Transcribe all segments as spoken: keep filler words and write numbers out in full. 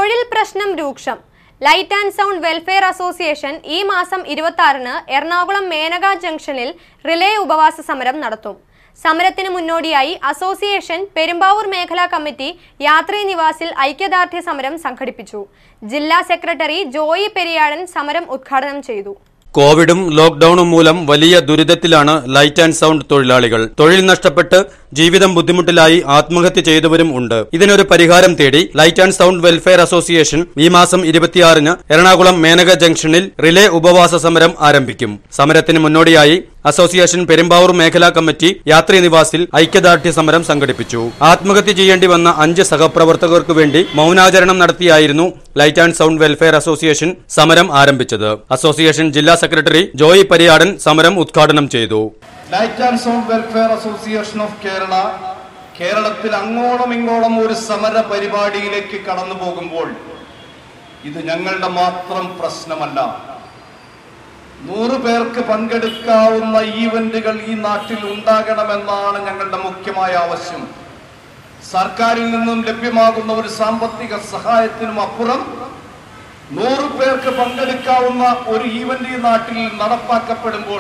തൊഴിൽ പ്രശ്നം രൂക്ഷം. Light and sound welfare association ഈ മാസം ഇരുപത്തിയാറിന് എറണാകുളം മേനക ജംഗ്ഷനിൽ റിലേ ഉപവാസ സമരം നടത്തും. സമരത്തിന് മുന്നോടിയായി അസോസിയേഷൻ പെരുമ്പാവൂർ മേഖലാ കമ്മിറ്റി യാത്രീ നിവാസിൽ ഐക്യദാർഢ്യ സമരം സംഘടിപ്പിച്ചു. ജില്ലാ സെക്രട്ടറി ജോയി പെരിയാടൻ സമരം ഉദ്ഘാടനം ചെയ്തു. കോവിഡും ലോക്ഡൌണും മൂലം വലിയ ദുരിതത്തിലാണ് ലൈറ്റ് ആൻഡ് സൗണ്ട് തൊഴിലാളികൾ. തൊഴിൽ നഷ്ടപ്പെട്ട് ജീവിതം ബുദ്ധിമുട്ടിലായി ആത്മഹത്യ ചെയ്തവരും ഉണ്ട്. ഇതിനൊരു പരിഹാരം തേടി light and sound welfare association ഈ മാസം ഇരുപത്തിയാറിന് എറണാകുളം മേനക ജംഗ്ഷനിൽ റിലേ ഉപവാസ സമരം ആരംഭിക്കും. സമരത്തിന് മുന്നോടിയായി അസോസിയേഷൻ പെരുമ്പാവൂർ മേഖലാ കമ്മിറ്റി യാത്രീ നിവാസിൽ ഐക്യദാർഢ്യ സമരം സംഘടിപ്പിച്ചു. ആത്മഹത്യ ചെയ്യേണ്ടി വന്ന അഞ്ച് സഹപ്രവർത്തകർക്ക് വേണ്ടി മൗനാചരണം നടത്തിയായിരുന്നു light and sound welfare association സമരം ആരംഭിച്ചത്. അസോസിയേഷൻ ജില്ലാ സെക്രട്ടറി ജോയി പരിയാടൻ സമരം ഉദ്ഘാടനം ചെയ്തു. Light and sound welfare association of Kerala കേരളത്തിൽ അങ്ങോളം ഇങ്ങോളം ഒരു സമര പരിപാടിയിലേക്ക് കടന്നു പോകുമ്പോൾ ഇത് ഞങ്ങളുടെ മാത്രം പ്രശ്നമല്ല. നൂറ് പേർക്ക് പങ്കെടുക്കാവുന്ന ഈവന്റുകൾ ഈ നാട്ടിൽ ഉണ്ടാകണമെന്നാണ് ഞങ്ങളുടെ മുഖ്യമായ ആവശ്യം. സർക്കാരിൽ നിന്നും ലഭ്യമാകുന്ന ഒരു സാമ്പത്തിക സഹായത്തിനും അപ്പുറം നൂറ് പേർക്ക് പങ്കെടുക്കാവുന്ന ഒരു ഈവന്റ് ഈ നാട്ടിൽ നടപ്പാക്കപ്പെടുമ്പോൾ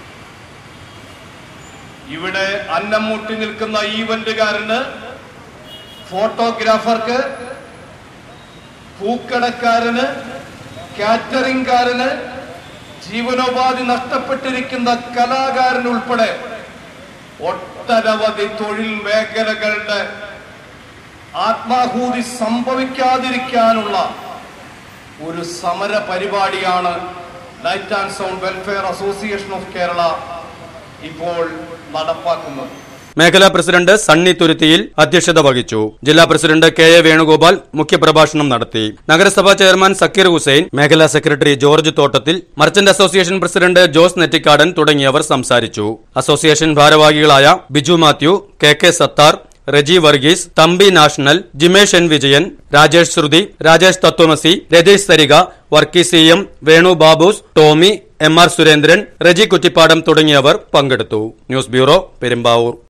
ഇവിടെ അന്നം മുട്ടി നിൽക്കുന്ന ഈവന്റുകാരന്, ഫോട്ടോഗ്രാഫർക്ക്, പൂക്കടക്കാരന്, കാറ്ററിംഗുകാരന്, ജീവനോപാധി നഷ്ടപ്പെട്ടിരിക്കുന്ന കലാകാരനുൾപ്പെടെ ഒട്ടനവധി തൊഴിൽ മേഖലകളുടെ ആത്മാഹൂതി സംഭവിക്കാതിരിക്കാനുള്ള ഒരു സമര പരിപാടിയാണ് light and sound welfare association of Kerala ഇപ്പോൾ നടപ്പാക്കുന്നത്. മേഖലാ പ്രസിഡന്റ് സണ്ണി തുരുത്തിയിൽ അധ്യക്ഷത വഹിച്ചു. ജില്ലാ പ്രസിഡന്റ് കെ എ വേണുഗോപാൽ മുഖ്യപ്രഭാഷണം നടത്തി. നഗരസഭാ ചെയർമാൻ സക്കീർ ഹുസൈൻ, മേഖലാ secretary George Thottathil, merchant association president Jose Nettikkadan തുടങ്ങിയവർ സംസാരിച്ചു. അസോസിയേഷൻ ഭാരവാഹികളായ Biju Mathew, K K Sathar, Reji Varghese, Thampi National, Jimesh N Vijayan, Rajesh Shruti, Rajesh Tatvamasi, Ratheesh Sarika, Varkey C M, Venu Babus, Tomy, M R Surendran, Reji Kuttippadam തുടങ്ങിയവർ പങ്കെടുത്തു. News bureau, Perumbavoor.